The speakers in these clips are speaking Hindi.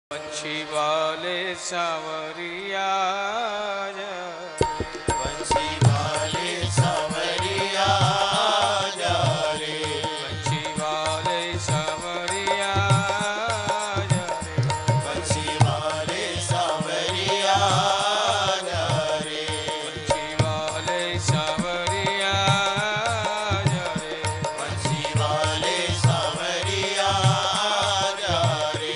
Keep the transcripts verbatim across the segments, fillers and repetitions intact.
पंछी वाले सांवरिया पंछी वाले सांवरिया जा रे, पंछी वाले सांवरिया पंछी वाले सांवरिया जा रे, पंछी वाले सांवरिया पंछी वाले सांवरिया जा रे,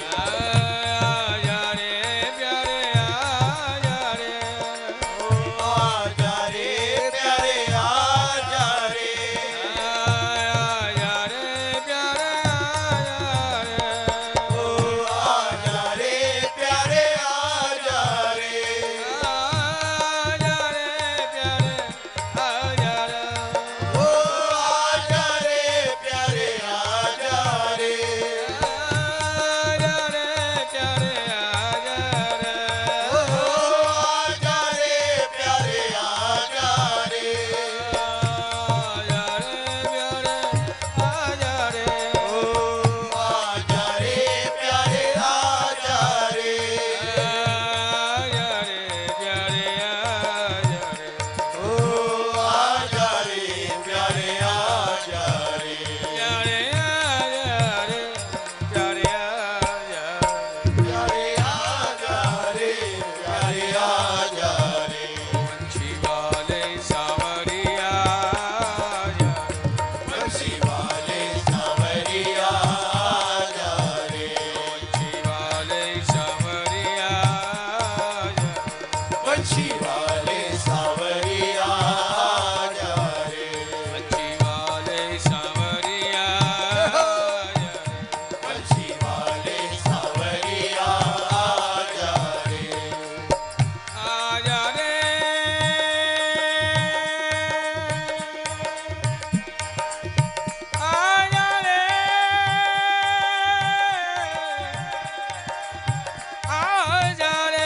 पंछी वाले सांवरिया जा रे, पंछी वाले सांवरिया पंछी वाले सांवरिया जा रे, आजा रे आजा रे आजा रे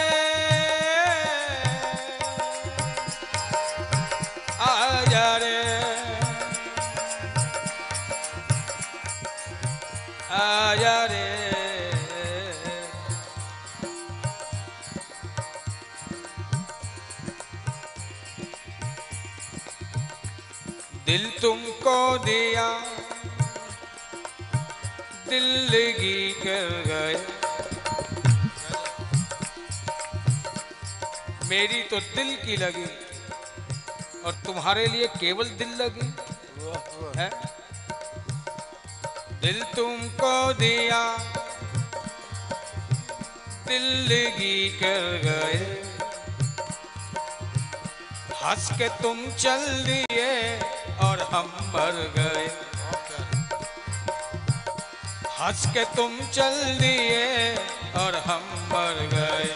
आजा रे आजा रे दिल तुमको दिया दिल लगी कर गए, मेरी तो दिल की लगी और तुम्हारे लिए केवल दिल लगी है। दिल तुमको दिया दिल लगी कर गए, हंस के तुम चल दिए और हम मर गए, हंस के तुम चल दिए और हम मर गए।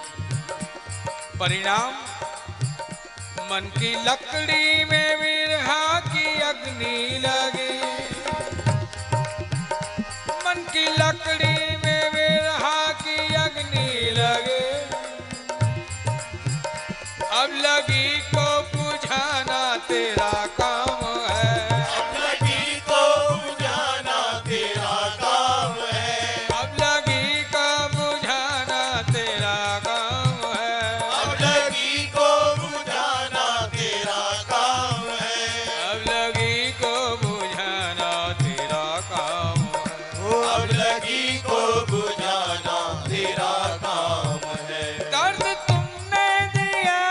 परिणाम मन की लकड़ी में विरहा की अग्नि लगी, मन की लकड़ी में विरहा की अग्नि लगे, अब लगी को बुझाना तेरा काम है, अब लगी को बुझाना तेरा काम है, अब लगी को बुझाना तेरा काम है, अब लगी को बुझाना तेरा काम है, अब लगी को बुझाना तेरा काम है। अब लगी को बुझाना तेरा काम है। दर्द तुमने दिया,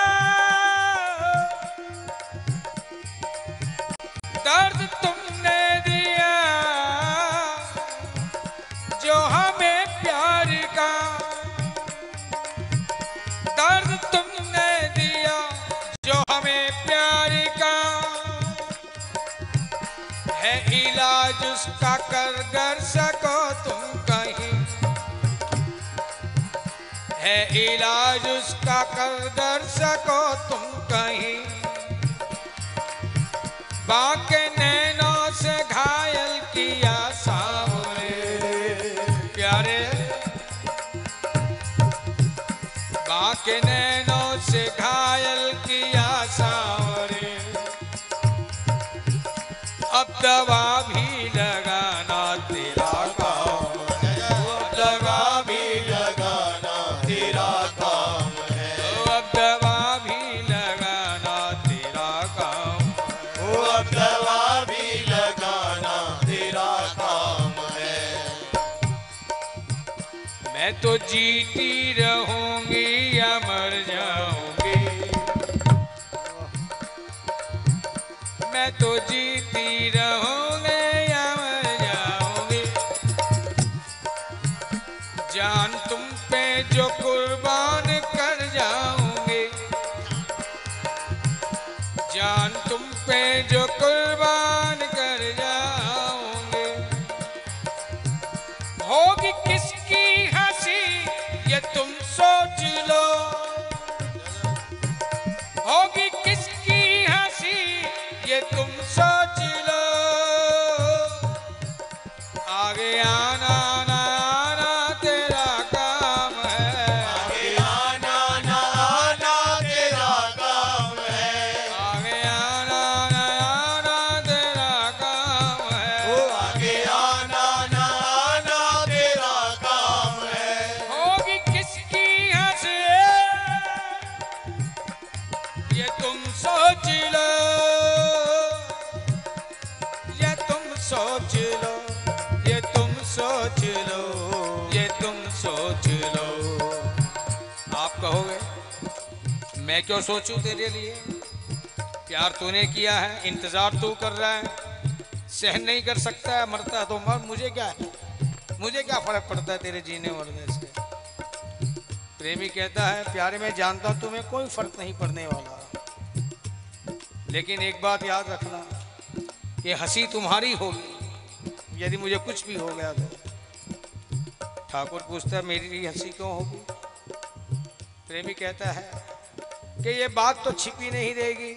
दर्द तुमने दिया जो हमें प्यार का, दर्द तुमने दिया जो हमें प्यार का, है इलाज उसका कर कर सको तुम कहीं, है इलाज उसका कर कर सको तुम कहीं, बाके नैनों से घायल किया सावरे प्यारे, बाके नैनों से घायल किया सावरे, अब दवा भी लगाना तेरा काम है, दवा भी मैं तो जीती रहूंगी या मर जाऊंगी, मैं तो जीती रहूंगी या मर जाऊंगी। जान तुम पे जो कुर्बान कर जाऊंगी, जान तुम पे जो कुर्बान कर जाऊंगी। होगी किसकी हंसी ये तुम सोच लो, होगी किसकी हंसी ये तुम सोच लो। आगे आना ना आना तेरा काम है, आगे आना ना आना तेरा काम है, आगे आना ना आना तेरा काम है। ओ आगे आना ना आना तेरा काम है। होगी किसकी हंसी ये तुम सोच लो, ये तुम सोच लो, ये तुम सोच लो, ये तुम सोच लो। आप कहोगे मैं क्यों सोचूं तेरे लिए, प्यार तूने किया है, इंतजार तू कर रहा है, सहन नहीं कर सकता है, मरता है तो मर, मुझे क्या है, मुझे क्या फर्क पड़ता है तेरे जीने मरने से। प्रेमी कहता है प्यारे में जानता हूं तुम्हें कोई फर्क नहीं पड़ने वाला, लेकिन एक बात याद रखना कि हंसी तुम्हारी होगी यदि मुझे कुछ भी हो गया तो। ठाकुर पूछता है मेरी हंसी क्यों होगी। प्रेमी कहता है कि ये बात तो छिपी नहीं रहेगी,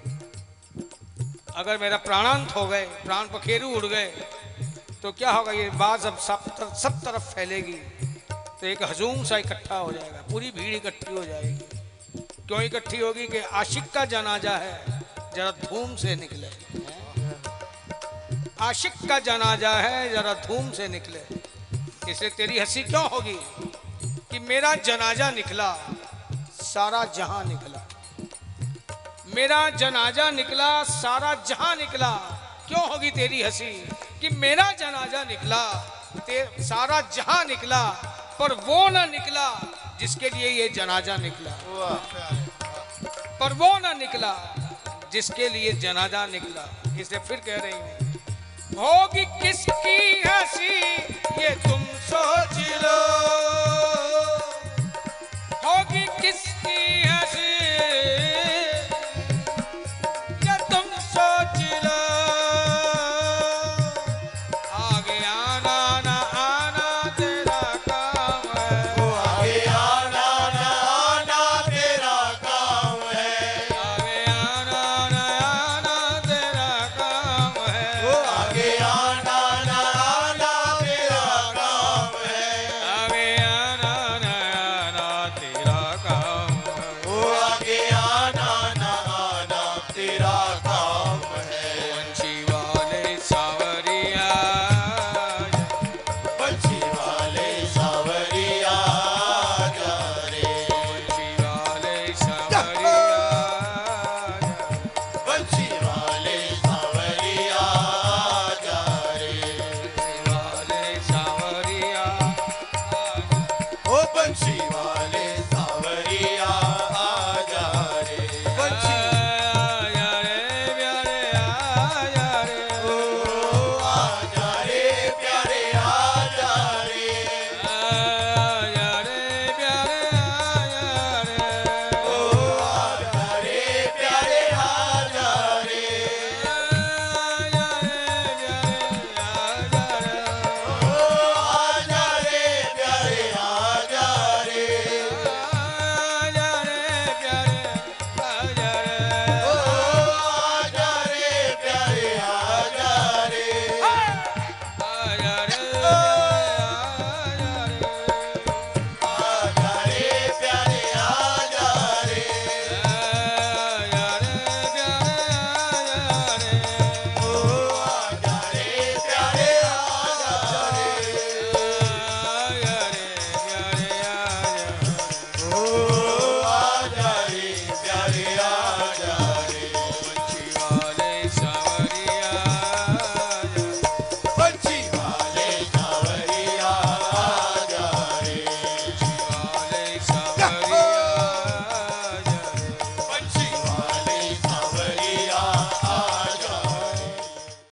अगर मेरा प्राणांत हो गए, प्राण पखेरु उड़ गए तो क्या होगा, ये बात जब सब तरफ सब तरफ फैलेगी तो एक हजूम सा इकट्ठा हो जाएगा, पूरी भीड़ इकट्ठी हो जाएगी। क्यों इकट्ठी होगी कि आशिक का जनाजा है, जरा धूम से निकले, आशिक का जनाजा है जरा धूम से निकले। इसलिए तेरी हंसी क्यों होगी कि मेरा जनाजा निकला, सारा जहां निकला, मेरा जनाजा निकला, सारा जहां निकला। क्यों होगी तेरी हंसी कि मेरा जनाजा निकला, ते सारा जहां निकला, पर वो ना निकला जिसके लिए ये जनाजा निकला, पर वो ना निकला जिसके लिए जनाजा निकला। इसे फिर कह रही हूं होगी किसकी हंसी ये तुम सोच लो, होगी किसकी हंसी ये तुम सोच लो। आगे आना ना आना तेरा काम है, ओ आगे आना ना आना तेरा काम है, आगे आना ना आना तेरा काम है, ओ आगे आना ना आना तेरा काम है, आगे आना ना आना तेरा काम है। ओ आगे आना ना आना तेरा काम है। पंछी वाले सावरिया पंछी वाले सावरिया जा रे, पंछी वाले सावरिया पंछी वाले सावरिया जा रे, पंछी वाले सावरिया ओ पंछी वाले